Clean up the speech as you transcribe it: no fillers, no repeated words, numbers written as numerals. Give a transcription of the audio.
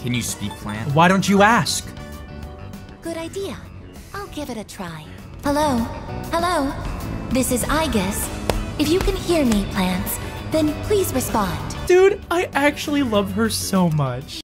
Can you speak plant? Why don't you ask? Good idea. I'll give it a try. Hello? Hello? This is Aigis. If you can hear me, plants, then please respond. Dude, I actually love her so much.